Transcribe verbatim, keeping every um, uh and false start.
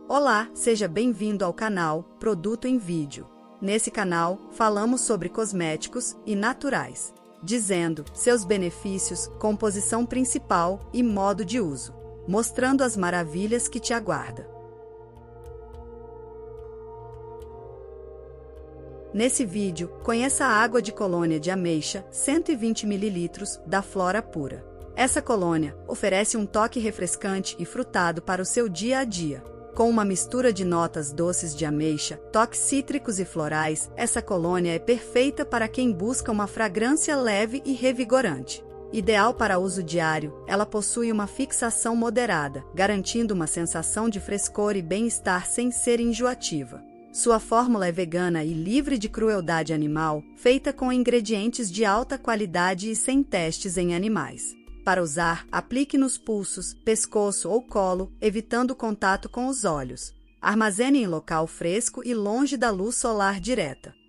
Olá, seja bem-vindo ao canal Produto em Vídeo. Nesse canal, falamos sobre cosméticos e naturais, dizendo seus benefícios, composição principal e modo de uso, mostrando as maravilhas que te aguarda. Nesse vídeo, conheça a água de colônia de ameixa cento e vinte mililitros da Flora Pura. Essa colônia oferece um toque refrescante e frutado para o seu dia a dia. Com uma mistura de notas doces de ameixa, toques cítricos e florais, essa colônia é perfeita para quem busca uma fragrância leve e revigorante. Ideal para uso diário, ela possui uma fixação moderada, garantindo uma sensação de frescor e bem-estar sem ser enjoativa. Sua fórmula é vegana e livre de crueldade animal, feita com ingredientes de alta qualidade e sem testes em animais. Para usar, aplique nos pulsos, pescoço ou colo, evitando contato com os olhos. Armazene em local fresco e longe da luz solar direta.